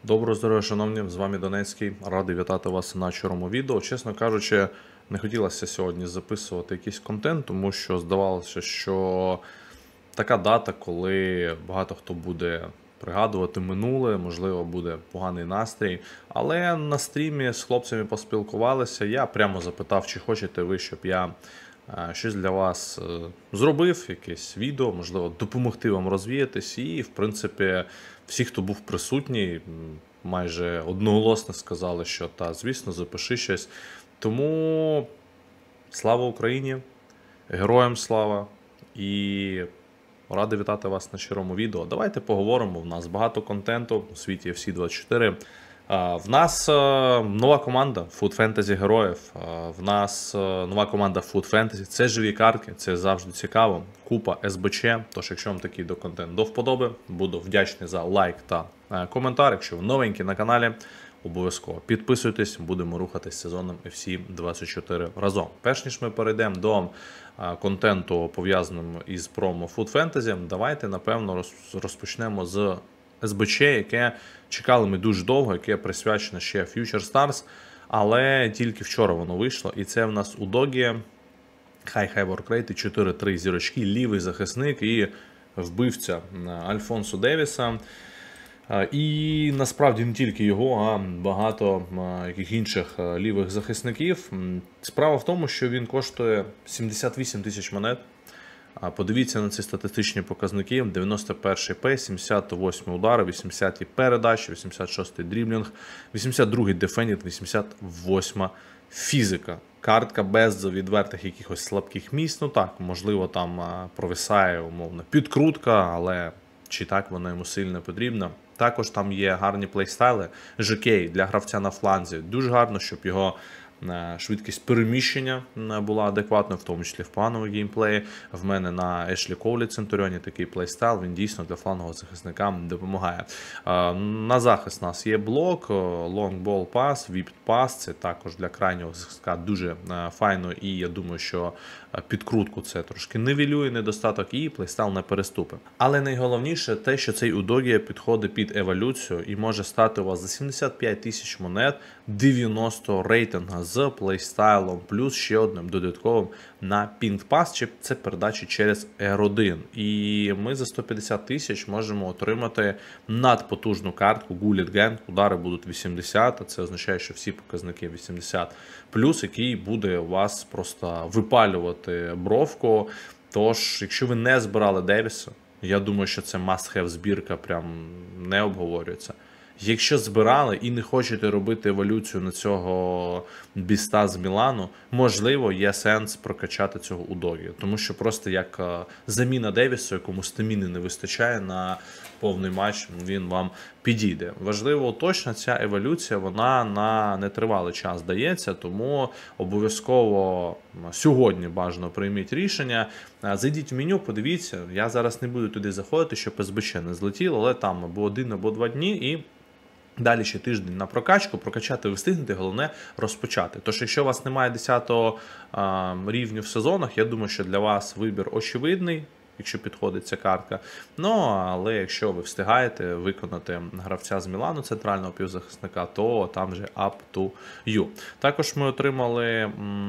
Доброго здоров'я, шановні, з вами Донецький. Радий вітати вас на чорному відео. Чесно кажучи, не хотілося сьогодні записувати якийсь контент, тому що здавалося, що така дата, коли багато хто буде пригадувати минуле, можливо, буде поганий настрій. Але на стрімі з хлопцями поспілкувалися, я прямо запитав, чи хочете ви, щоб я щось для вас зробив, якесь відео, можливо, допомогти вам розвіятись. І, в принципі, всі, хто був присутній, майже одноголосно сказали, що звісно, запиши щось. Тому слава Україні, героям слава і радий вітати вас на щирому відео. Давайте поговоримо, в нас багато контенту у світі FC24. В нас нова команда Food Fantasy героїв, в нас нова команда Food Fantasy, це живі картки, це завжди цікаво, купа СБЧ, тож якщо вам такий контент до вподоби, буду вдячний за лайк та коментар, якщо ви новенькі на каналі, обов'язково підписуйтесь, будемо рухатись сезоном FC24 разом. Перш ніж ми перейдемо до контенту, пов'язаним із промо Food Fantasy, давайте, напевно, розпочнемо з СБЧ, яке чекали ми дуже довго, яке присвячено ще Future Stars, але тільки вчора воно вийшло. І це в нас у Догі High Workrate 4-3 зірочки, лівий захисник і вбивця Альфонсо Девіса. І насправді не тільки його, а багато яких інших лівих захисників. Справа в тому, що він коштує 78 тисяч монет. Подивіться на ці статистичні показники: 91 П, 78 удари, 80 передачі, 86 дріблінг, 82 дефендінг, 88 фізика. Картка без відвертих якихось слабких місць. Ну так, можливо, там провисає умовно підкрутка, але чи так воно йому сильно потрібно. Також там є гарні плейстайли. ЖК для гравця на фланзі. Дуже гарно, щоб його швидкість переміщення була адекватною, в тому числі в плановому геймплеї. В мене на Ешлі Коулі Центуріоні такий плейстайл, він дійсно для флангового захисника допомагає. На захист у нас є блок, long ball pass, whip pass, це також для крайнього захисника дуже файно, і я думаю, що підкрутку це трошки нивелює недостаток, і плейстайл не переступи. Але найголовніше те, що цей Удогія підходить під еволюцію і може стати у вас за 75 тисяч монет 90 рейтинга з плейстайлом, плюс ще одним додатковим на Ping Pass, чи це передачі через R1. І ми за 150 тисяч можемо отримати надпотужну картку Gullet Gang. Удари будуть 80, а це означає, що всі показники 80 плюс, який буде у вас просто випалювати бровку. Тож, якщо ви не збирали Девіса, я думаю, що це must-have збірка, прям не обговорюється. Якщо збирали і не хочете робити еволюцію на цього біста з Мілану, можливо, є сенс прокачати цього Удогію. Тому що просто як заміна Девісу, якому стаміни не вистачає на повний матч, він вам підійде. Важливо точно, ця еволюція, вона на нетривалий час дається, тому обов'язково сьогодні бажано прийміть рішення. Зайдіть в меню, подивіться, я зараз не буду туди заходити, щоб СБЧ не злетіло, але там або 1, або 2 дні і далі ще тиждень на прокачку, прокачати ви встигнете, головне розпочати. Тож, якщо у вас немає 10-го рівню в сезонах, я думаю, що для вас вибір очевидний, якщо підходить ця картка. Ну, але якщо ви встигаєте виконати гравця з Мілану, центрального півзахисника, то там вже up to you. Також ми отримали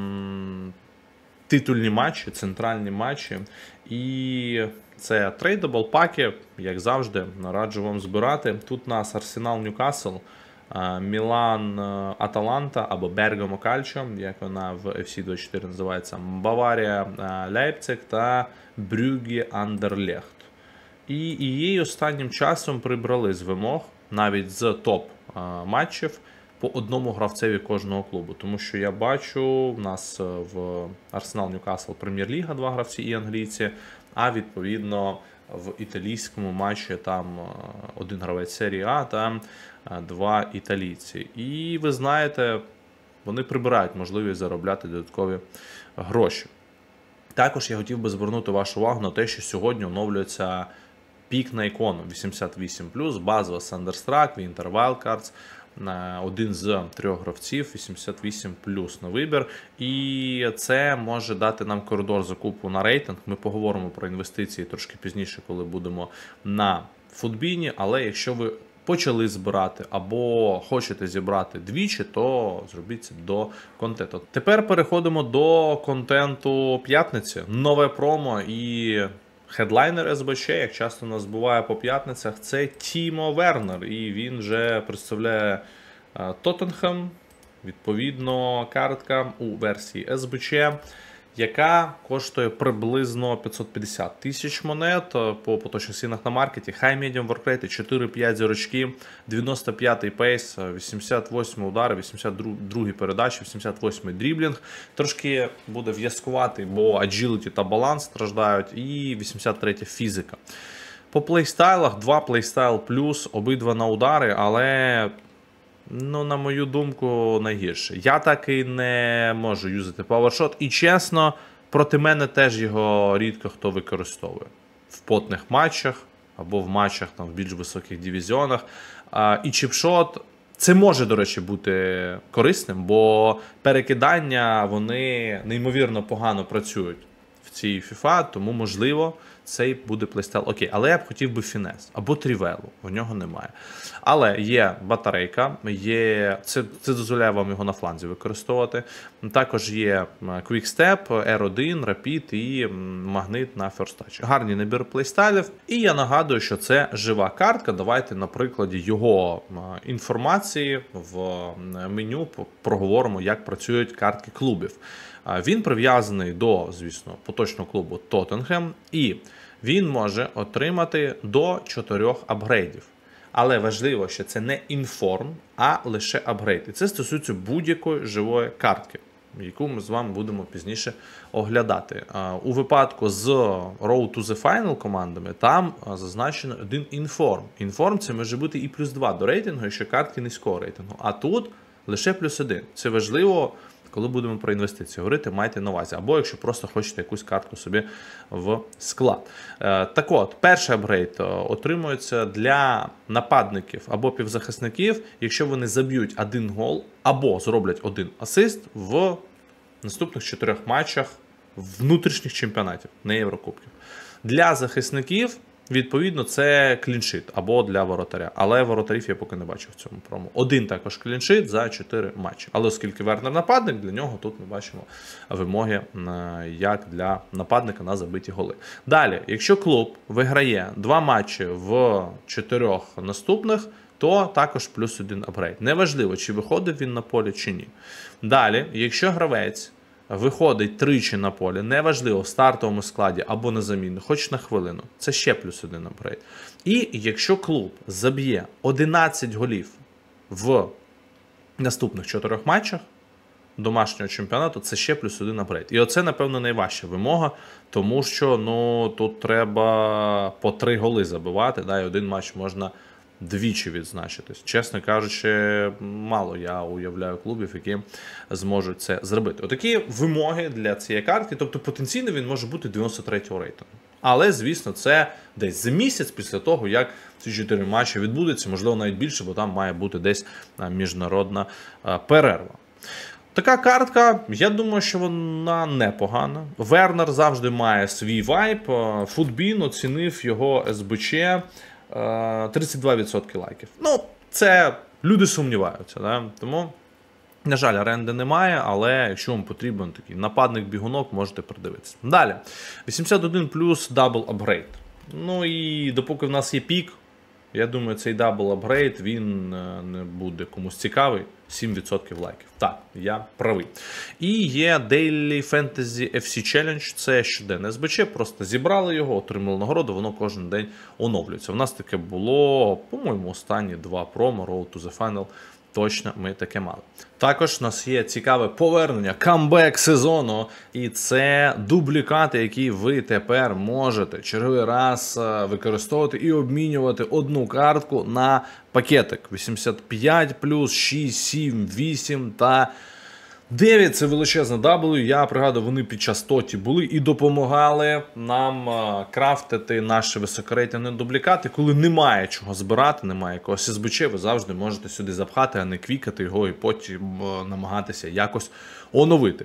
титульні матчі, центральні матчі, і це трейдабл паки, як завжди, раджу вам збирати. Тут у нас Арсенал Ньюкасл, Мілан Аталанта або Бергамо Кальчо, як вона в FC24 називається, Баварія Лейпциг та Брюгге Андерлехт. І її останнім часом прибрали з вимог, навіть з топ-матчів, по одному гравцеві кожного клубу. Тому що я бачу, в нас в Арсенал Ньюкасл Прем'єр-ліга 2 гравці і англійці, а відповідно в італійському матчі там 1 гравець серії А та 2 італійці. І ви знаєте, вони прибирають можливість заробляти додаткові гроші. Також я хотів би звернути вашу увагу на те, що сьогодні оновлюється пік на ікону 88+, базова Thunderstruck, Winter Wildcards, один з 3 гравців 88+ на вибір. І це може дати нам коридор закупу на рейтинг. Ми поговоримо про інвестиції трошки пізніше, коли будемо на футбіні. Але якщо ви почали збирати, або хочете зібрати двічі, то зробіть це до контенту. Тепер переходимо до контенту п'ятниці. Нове промо і хедлайнер СБЧ, як часто у нас буває по п'ятницях, це Тімо Вернер. І він вже представляє Тоттенхем. Відповідно, картка у версії СБЧ, яка коштує приблизно 550 тисяч монет по поточних цінах на маркеті. High Medium Work Rate 4-5 зірочки, 95-й пейс, 88 удари, 82-й передачі, 88-й дріблінг. Трошки буде в'язкуватий, бо agility та баланс страждають, і 83-я фізика. По плейстайлах 2 плейстайл плюс, обидва на удари, але... Ну, на мою думку, найгірше. Я так і не можу юзати павершот. І чесно, проти мене теж його рідко хто використовує. В потних матчах або в матчах там, в більш високих дивізіонах. І чіпшот, це може, до речі, бути корисним, бо перекидання, вони неймовірно погано працюють в цій FIFA, тому, можливо, цей буде плейстайл окей. Але я б хотів би фінес або трівелу, в нього немає. Але є батарейка, це дозволяє вам його на фланзі використовувати. Також є Quick Step, R1, Rapid і магнит на First Touch. Гарний набір плейстайлів. І я нагадую, що це жива картка. Давайте на прикладі його інформації в меню проговоримо, як працюють картки клубів. Він прив'язаний до, звісно, поточного клубу Тоттенхем, і він може отримати до 4 апгрейдів. Але важливо, що це не інформ, а лише апгрейд. І це стосується будь-якої живої картки, яку ми з вами будемо пізніше оглядати. У випадку з Road to the Final командами, там зазначено один інформ. Інформ це може бути і +2 до рейтингу, якщо картки низького рейтингу. А тут лише +1. Це важливо, коли будемо про інвестиції говорити, майте на увазі. Або якщо просто хочете якусь картку собі в склад. Так от, перший апгрейд отримується для нападників або півзахисників, якщо вони заб'ють 1 гол або зроблять 1 асист в наступних 4 матчах внутрішніх чемпіонатів, не Єврокубків. Для захисників, відповідно, це кліншит або для воротаря. Але воротарів я поки не бачив в цьому промо. 1 також кліншит за 4 матчі. Але оскільки Вернер нападник, для нього тут ми бачимо вимоги, як для нападника на забиті голи. Далі, якщо клуб виграє 2 матчі в 4 наступних, то також +1 апгрейд. Неважливо, чи виходив він на поле, чи ні. Далі, якщо гравець виходить тричі на полі, неважливо, в стартовому складі або на заміну, хоч на хвилину, це ще +1 апгрейд. І якщо клуб заб'є 11 голів в наступних 4 матчах домашнього чемпіонату, це ще +1 апгрейд. І оце, напевно, найважча вимога, тому що тут треба по 3 голи забивати, і один матч можна двічі відзначитись. Чесно кажучи, мало я уявляю клубів, які зможуть це зробити. Отакі вимоги для цієї картки, тобто потенційно він може бути 93-го рейтингу. Але, звісно, це десь за місяць після того, як ці 4 матчі відбудуться, можливо, навіть більше, бо там має бути десь міжнародна перерва. Така картка, я думаю, що вона непогана. Вернер завжди має свій вайб. Футбін оцінив його СБЧ 32% лайків. Це люди сумніваються. Да? Тому, на жаль, оренди немає, але якщо вам потрібен такий нападник-бігунок, можете придивитися. Далі. 81 плюс дабл апгрейд. І допоки в нас є пік, я думаю, цей дабл апгрейд, він не буде комусь цікавий. 7% лайків. Так, я правий. І є Daily Fantasy FC Challenge, це щоденне СБЧ, просто зібрали його, отримали нагороду, воно кожен день оновлюється. У нас таке було, по-моєму, останні 2 промо, Road to the Final, точно ми таке мали. Також у нас є цікаве повернення, камбек сезону, і це дублікати, які ви тепер можете черговий раз використовувати і обмінювати одну картку на пакетик. 85 плюс 6, 7, 8 та 9 – це величезна W. Я пригадую, вони під час тоті були і допомагали нам крафтити наші високорейтинні дублікати. Коли немає чого збирати, немає якогось СБЧ, ви завжди можете сюди запхати, а не квікати його і потім намагатися якось оновити.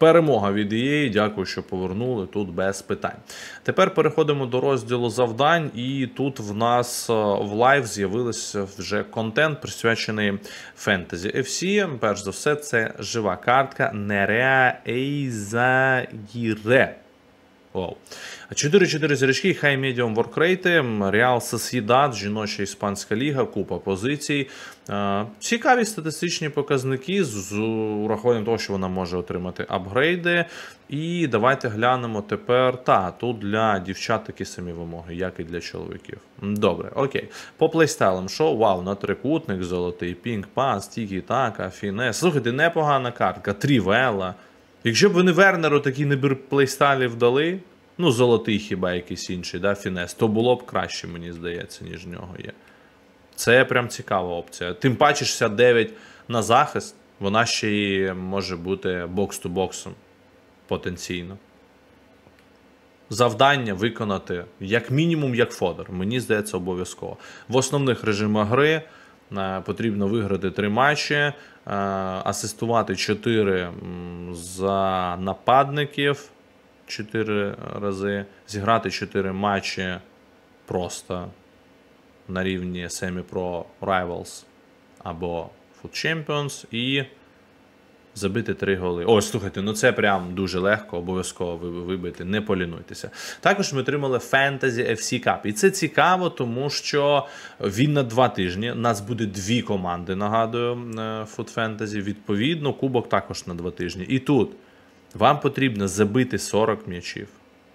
Перемога від EA, дякую, що повернули, тут без питань. Тепер переходимо до розділу завдань, і тут в нас в лайв з'явився вже контент, присвячений фентезі FC. Перш за все, це жива картка Нереа Ейзагіре. Wow. 4-4 зірочки, хай медіум воркрейти, Реал Сосєдад, жіноча іспанська ліга, купа позицій. Цікаві статистичні показники з урахуванням того, що вона може отримати апгрейди. І давайте глянемо тепер. Тут для дівчат такі самі вимоги, як і для чоловіків. Добре, окей. По плейстайлам, що? Вау, на трикутник, золотий, пінг-пас, тікі-така, фінес. Слухайте, непогана картка, трівела. Якщо б вони Вернеру такий набір плейстайлів дали, ну, золотий хіба якийсь інший, да, фінес, то було б краще, мені здається, ніж в нього є. Це прям цікава опція. Тим паче 69 на захист, вона ще й може бути бокс-ту-боксом потенційно. Завдання виконати як мінімум як фодер, мені здається, обов'язково. В основних режимах гри потрібно виграти 3 матчі, асистувати 4 за нападників 4 рази, зіграти 4 матчі просто на рівні Semi-Pro Rivals або Foot Champions і забити 3 голи. Ось, слухайте, ну це прям дуже легко, обов'язково вибити, не полінуйтеся. Також ми отримали Fantasy FC Cup. І це цікаво, тому що він на 2 тижні. У нас буде 2 команди, нагадую, Foot Fantasy. Відповідно, кубок також на 2 тижні. І тут вам потрібно забити 40 м'ячів,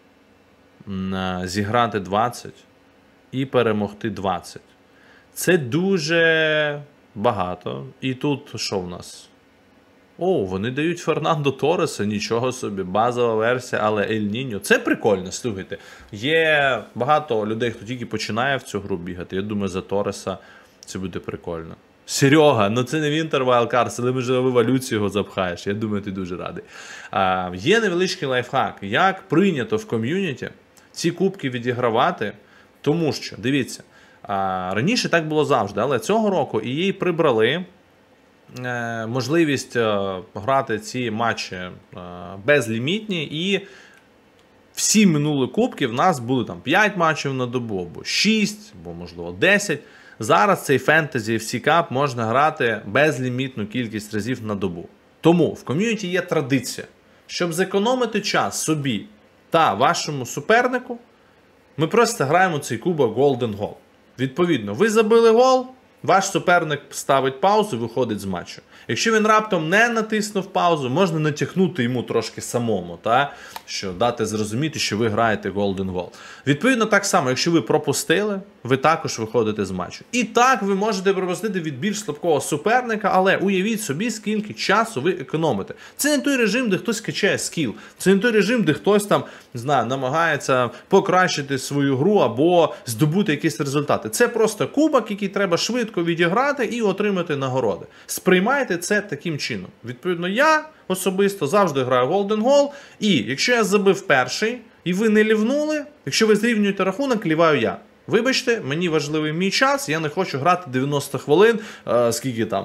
зіграти 20 і перемогти 20. Це дуже багато. І тут що в нас? О, вони дають Фернандо Торреса, нічого собі, базова версія, але Ель Ніньо. Це прикольно, слухайте. Є багато людей, хто тільки починає в цю гру бігати. Я думаю, за Торреса це буде прикольно. Серега, ну це не Winter Wild Cards, але можливо в еволюцію його запхаєш. Я думаю, ти дуже радий. Є невеличкий лайфхак, як прийнято в ком'юніті ці кубки відігравати, тому що, дивіться, раніше так було завжди, але цього року EA прибрали можливість грати ці матчі безлімітні, і всі минулі кубки в нас були там 5 матчів на добу, або 6, або можливо 10. Зараз цей Fantasy FC Cup можна грати безлімітну кількість разів на добу. Тому в ком'юніті є традиція, щоб зекономити час собі та вашому супернику, ми просто граємо цей кубок Golden Goal. Відповідно, ви забили гол, ваш суперник ставить паузу і виходить з матчу. Якщо він раптом не натиснув паузу, можна натягнути йому трошки самому, що дати зрозуміти, що ви граєте Golden Goal. Відповідно, так само, якщо ви пропустили, ви також виходите з матчу. І так, ви можете пропустити від більш слабкого суперника, але уявіть собі, скільки часу ви економите. Це не той режим, де хтось качає скіл. Це не той режим, де хтось там, не знаю, намагається покращити свою гру або здобути якісь результати. Це просто кубок, який треба швидко відіграти і отримати нагороди. Сприймайте це таким чином. Відповідно, я особисто завжди граю Golden Goal, і якщо я забив перший, і ви не лівнули, якщо ви зрівнюєте рахунок, ліваю я. Вибачте, мені важливий мій час, я не хочу грати 90 хвилин, скільки там,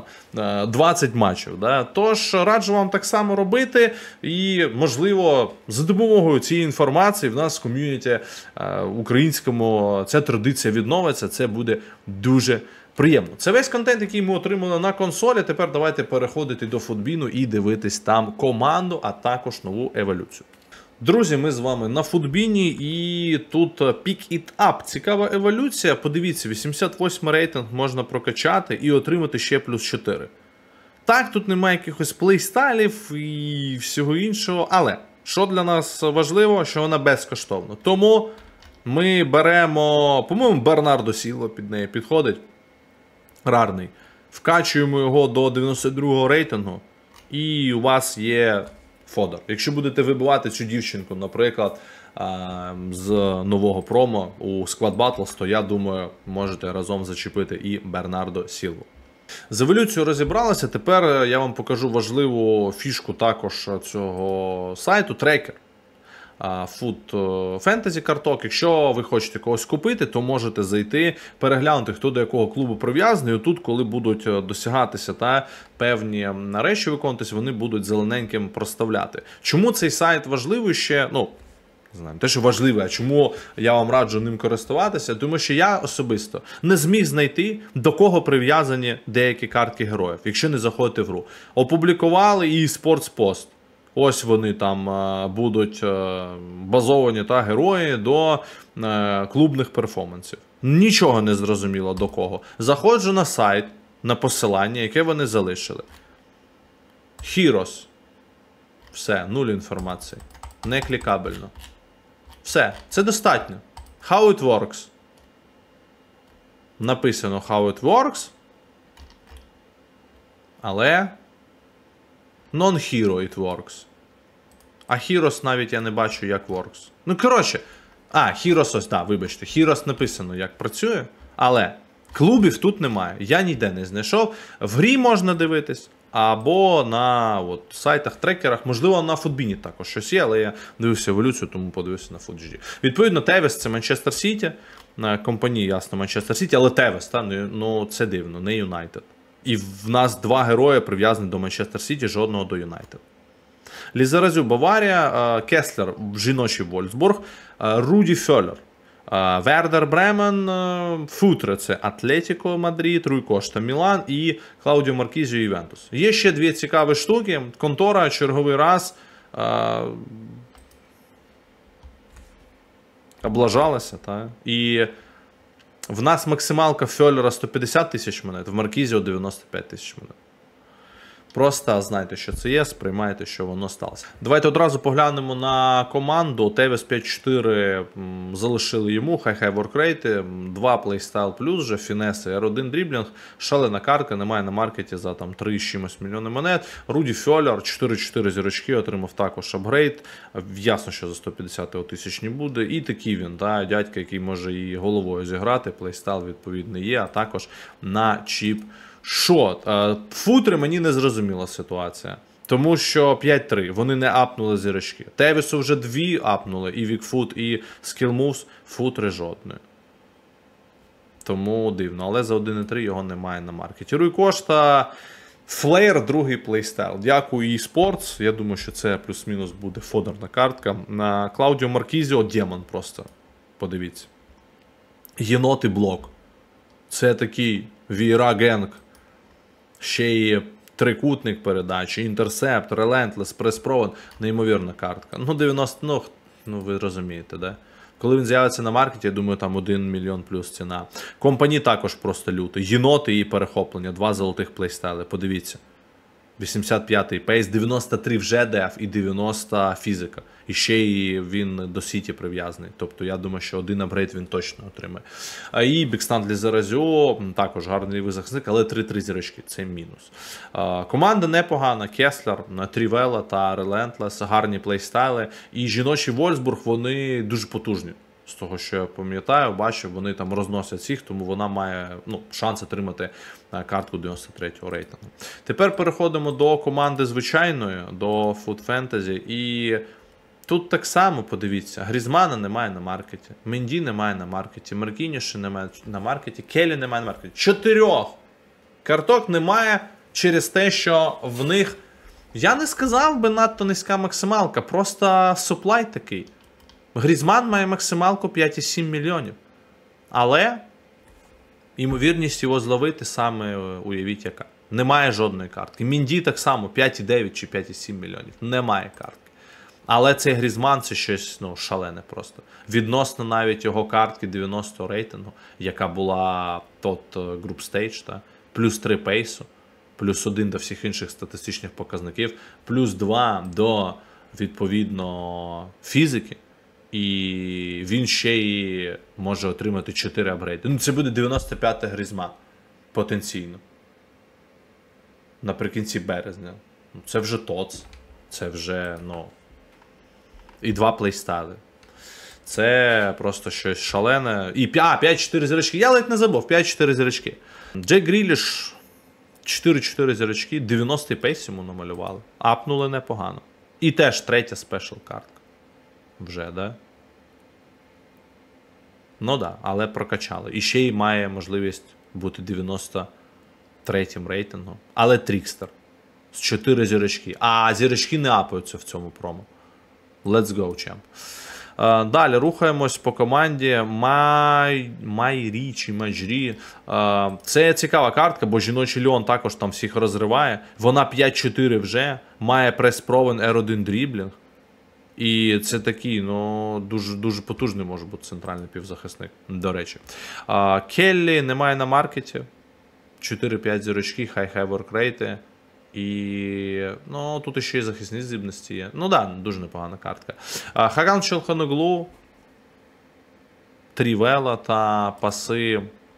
20 матчів. Да? Тож, раджу вам так само робити, і, можливо, за допомогою цієї інформації в нас в ком'юніті українському ця традиція відновиться, це буде дуже приємно. Це весь контент, який ми отримали на консолі. Тепер давайте переходити до Футбіну і дивитись там команду, а також нову еволюцію. Друзі, ми з вами на Футбіні, і тут Pick It Up. Цікава еволюція. Подивіться, 88 рейтинг можна прокачати і отримати ще плюс 4. Так, тут немає якихось плейстайлів і всього іншого, але що для нас важливо, що вона безкоштовна. Тому ми беремо, по-моєму, Бернардо Сілва під неї підходить. Рарний. Вкачуємо його до 92-го рейтингу, і у вас є фодер. Якщо будете вибивати цю дівчинку, наприклад, з нового промо у Squad Battles, то я думаю, можете разом зачепити і Бернардо Сілву. З еволюцією розібралися, тепер я вам покажу важливу фішку також цього сайту – трекер. Food Fantasy карток. Якщо ви хочете когось купити, то можете зайти, переглянути, хто до якого клубу прив'язаний. І тут, коли будуть досягатися та певні речі виконуватися, вони будуть зелененьким проставляти. Чому цей сайт важливий ще? Ну, не знаю, те, що важливе, а чому я вам раджу ним користуватися? Тому що я особисто не зміг знайти, до кого прив'язані деякі картки героїв, якщо не заходити в гру. Опублікували і Sports-Post. Ось вони там будуть базовані та герої до клубних перформансів. Нічого не зрозуміло до кого. Заходжу на сайт, на посилання, яке вони залишили. Heroes. Все, нуль інформації. Не клікабельно. Все, це достатньо. How it works. Написано how it works. Але non-hero it works. А Heroes навіть я не бачу, як works. Ну, коротше. Heroes ось, так, вибачте. Heroes написано, як працює. Але клубів тут немає. Я ніде не знайшов. В грі можна дивитись. Або на сайтах, трекерах. Можливо, на Футбіні також щось є, але я дивився еволюцію, тому подивився на FUTGD. Відповідно, Тевес – це Манчестер Сіті. Компанії, ясно, Манчестер Сіті, але Тевес, ну це дивно, не Юнайтед. І в нас два герої прив'язані до Манчестер Сіті, жодного до Юнайтед. Лізаразю Баварія, Кеслер жіночий Вольфсбург, Руді Фьоллер, Вердер Бремен, Футре це Атлетіко Мадрид, Руй Кошта Мілан і Клаудіо Маркізіо Ювентус. Є ще дві цікаві штуки. Контора черговий раз облажалася. І в нас максималка Фьоллера 150 тисяч монет, в Маркізіо 95 тисяч монет. Просто знайте, що це є, сприймайте, що воно сталося. Давайте одразу поглянемо на команду. Тевес 5-4 залишили йому, хай воркрейти, 2 плейстайл плюс вже, фінеси, R1 дріблінг, шалена картка, немає на маркеті за 3 з чимось мільйони монет. Руді Фьоллер, 4-4 зірочки, отримав також апгрейд, ясно, що за 150 тисяч не буде. І такий він, дядька, який може і головою зіграти, плейстайл відповідний є, а також на чіп. Шот. Футри мені не зрозуміла ситуація. Тому що 5-3. Вони не апнули зірочки. Тевісу вже 2 апнули. І Вікфут, і Skillmoves. Футри жодної. Тому дивно. Але за 1.3 його немає на маркеті. Руй Кошта. Флеєр, другий плейстайл. Дякую eSports. Я думаю, що це плюс-мінус буде фодерна картка. На Клаудіо Маркізіо демон просто. Подивіться. Єнот і блок. Це такий Віра Генг. Ще й трикутник передачі, інтерсепт, релентлес, прес-провод. Неймовірна картка. Ну, 90, ну ви розумієте, да? Коли він з'явиться на маркеті, я думаю, там 1 мільйон плюс ціна. Компанії також просто лютий. Єноти і перехоплення. 2 золотих плейстайли. Подивіться. 85-й пейс, 93 вже деф і 90 фізика. І ще й він до Сіті прив'язаний. Тобто я думаю, що один апгрейд він точно отримає. І Бікстан для Заразіо, також гарний лівий захисник, але 3-3 зірочки, це мінус. Команда непогана, Кеслер, Трівела та Релентлес, гарні плейстайли. І жіночі Вольфсбург, вони дуже потужні. З того, що я пам'ятаю, бачив, вони там розносять всіх, тому вона має шанс отримати картку 93-го рейтингу. Тепер переходимо до команди звичайної, до Food Fantasy. І тут так само, подивіться, Грізмана немає на маркеті, Менді немає на маркеті, Маркініші немає на маркеті, Келі немає на маркеті. 4 карток немає через те, що в них, я не сказав би надто низька максималка, просто суплай такий. Грізман має максималку 5,7 мільйонів. Але ймовірність його зловити саме, уявіть яка. Немає жодної картки. Мінді так само 5,9 чи 5,7 мільйонів. Немає картки. Але цей Грізман це щось шалене просто. Відносно навіть його картки 90 рейтингу, яка була Group Stage, плюс 3 пейсу, плюс 1 до всіх інших статистичних показників, плюс 2 до, відповідно, фізики. І він ще й може отримати 4 апгрейди. Це буде 95-й Грізман. Потенційно. Наприкінці березня. Це вже ТОЦ. Це вже, і 2 плейстайли. Це просто щось шалене. І 5-4 зірочки. Я ледь не забув. 5-4 зірочки. Джек Гріліш 4-4 зірочки. 90-й пейс йому намалювали. Апнули непогано. І теж 3-я спешл картка. вже, да? Ну да, але прокачали. І ще й має можливість бути 93-м рейтингом. Але Трікстер. З 4 зірочки. А зірочки не апаються в цьому промо. Let's go, champ. Далі рухаємось по команді Майрі чи Майджрі. Це цікава картка, бо жіночий Леон також там всіх розриває. Вона 5-4 вже, має прес-провен R1 дріблінг. І це такий, ну, дуже потужний може бути центральний півзахисник, до речі. Келлі немає на маркеті. 4-5 зірочки, хай воркрейти. І, ну, тут ще й захисні здібності є. Ну да, дуже непогана картка. Хаган Челханоглу, Трівела та паси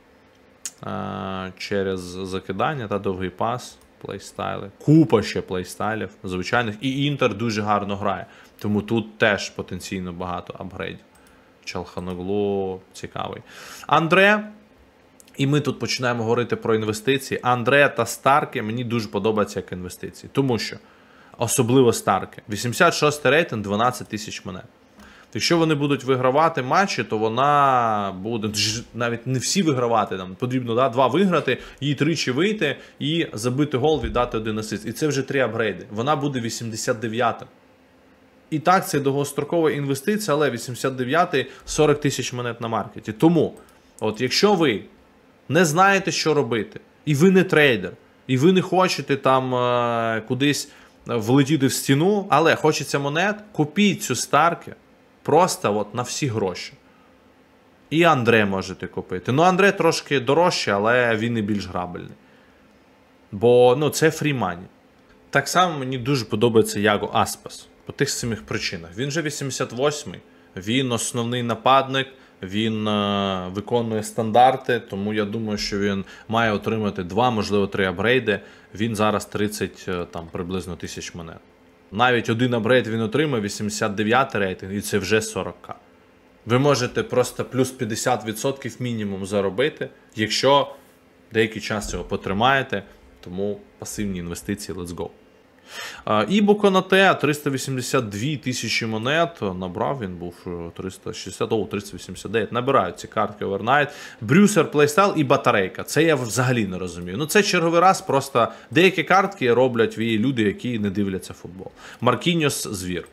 через закидання та довгий пас, плейстайли. Купа ще плейстайлів звичайних. І Інтер дуже гарно грає. Тому тут теж потенційно багато апгрейдів. Челханоглу цікавий. Андре. І ми тут починаємо говорити про інвестиції. Андре та Старки мені дуже подобаються як інвестиції. Тому що, особливо Старки, 86 рейтинг, 12 тисяч монет. Якщо вони будуть вигравати матчі, то вона буде, навіть не всі вигравати, там потрібно 2 виграти, їй 3 вийти і забити гол, віддати 1 асист. І це вже 3 апгрейди. Вона буде 89-м. І так, це довгострокова інвестиція, але 89-й 40 тисяч монет на маркеті. Тому, от якщо ви не знаєте, що робити, і ви не трейдер, і ви не хочете там кудись влетіти в стіну, але хочеться монет, купіть цю Старки просто от на всі гроші. І Андре можете купити. Ну, Андре трошки дорожче, але він і більш грабельний. Бо, ну, це фрімані. Так само мені дуже подобається Яго Аспас. По тих самих причинах. Він же 88-й, він основний нападник, він виконує стандарти, тому я думаю, що він має отримати 2, можливо 3 апгрейди. Він зараз 30 там, приблизно тисяч монет. Навіть 1 апгрейд він отримає, 89 рейтинг, і це вже 40к. Ви можете просто плюс 50% мінімум заробити, якщо деякий час цього потримаєте, тому пасивні інвестиції, let's go. Ібо Конате 382 тисячі монет, набрав, він був 360, 389, набирають ці картки овернайт. Брюсер, плейстайл і батарейка, це я взагалі не розумію. Ну це черговий раз, просто деякі картки роблять люди, які не дивляться футбол. Маркіньос, звір.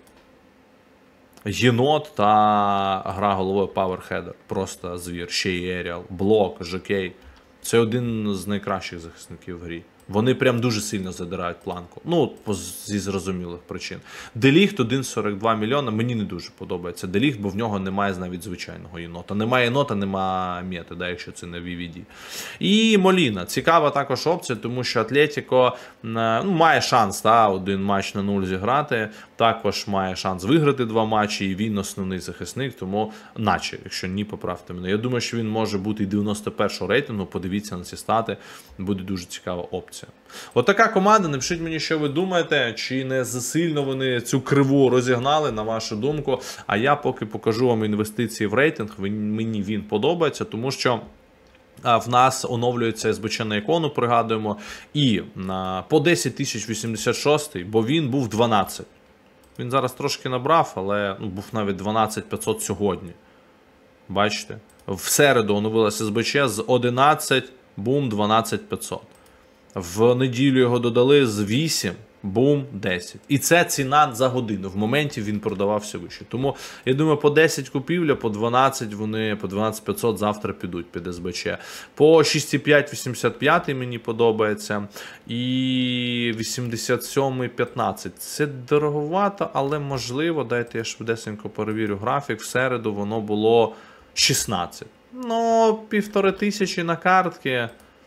Єнот та гра головою паверхедер, просто звір, ще й Еріал, блок, жокей. Це один з найкращих захисників в грі. Вони прям дуже сильно задирають планку. Ну, зі зрозумілих причин. Деліхт 1,42 мільйона. Мені не дуже подобається Деліхт, бо в нього немає навіть звичайного єнота. Немає єнота, немає мети, да, якщо це не VVD. І Моліна. Цікава також опція, тому що Атлетіко має шанс 1 матч на 0 зіграти. Також має шанс виграти 2 матчі, і він основний захисник, тому наче, якщо ні, поправте мене. Я думаю, що він може бути і 91-го рейтингу, подивіться на ці стати, буде дуже цікава опція. Отака команда, напишіть мені, що ви думаєте, чи не засильно вони цю криву розігнали, на вашу думку. А я поки покажу вам інвестиції в рейтинг, мені він подобається, тому що в нас оновлюється СБЧ на ікону, пригадуємо, і по 10 086, бо він був 12. Він зараз трошки набрав, але був навіть 12500 сьогодні. Бачите? В середу оновилося СБЧ з 11, бум, 12500. В неділю його додали з 8, бум, 10. І це ціна за годину. В моменті він продавався вище. Тому, я думаю, по 10 купівля, по 12 вони, по 12500 завтра підуть під СБЧ. По 6,5, 85 мені подобається. І 87, 15. Це дороговато, але можливо. Дайте я швидесенько перевірю графік. В середу воно було 16. Ну, 1500 на картки.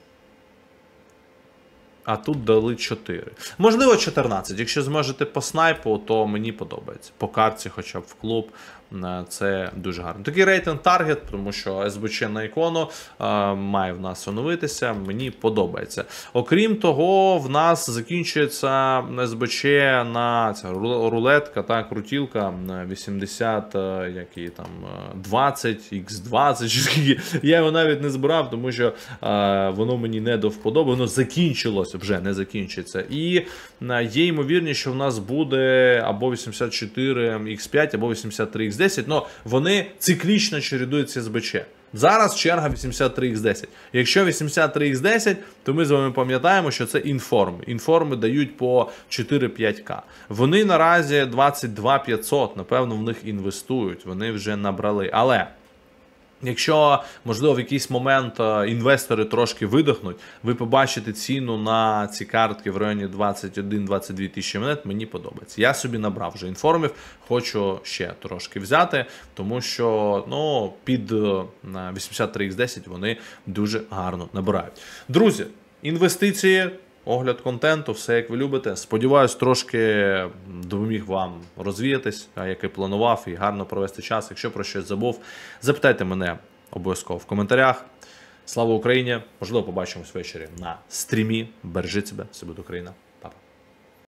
А тут дали 4. Можливо, 14. Якщо зможете по снайпу, то мені подобається. По картці хоча б в клуб. це дуже гарно. Такий рейтинг таргет, тому що СБЧ на ікону має в нас оновитися, мені подобається. Окрім того, в нас закінчується СБЧ на ця рулетка, та крутілка 80, який там 20, X20, я його навіть не збирав, тому що воно мені не до вподоби, воно закінчилося, вже не закінчиться. І є ймовірність, що в нас буде або 84X5, або 83X10, але вони циклічно чередуються з СБЧ. Зараз черга 83X10. Якщо 83X10, то ми з вами пам'ятаємо, що це інформи. Інформи дають по 4-5К. Вони наразі 22 500, напевно, в них інвестують, вони вже набрали. Але якщо, можливо, в якийсь момент інвестори трошки видохнуть, ви побачите ціну на ці картки в районі 21-22 тисячі монет, мені подобається. Я собі набрав вже інформів, хочу ще трошки взяти, тому що під 83X10 вони дуже гарно набирають. Друзі, інвестиції, огляд контенту, все як ви любите. Сподіваюсь, трошки допоміг вам розвіятись, як і планував, і гарно провести час. Якщо про щось забув, запитайте мене обов'язково в коментарях. Слава Україні! Можливо, побачимось ввечері на стрімі. Бережіть себе, все буде Україна!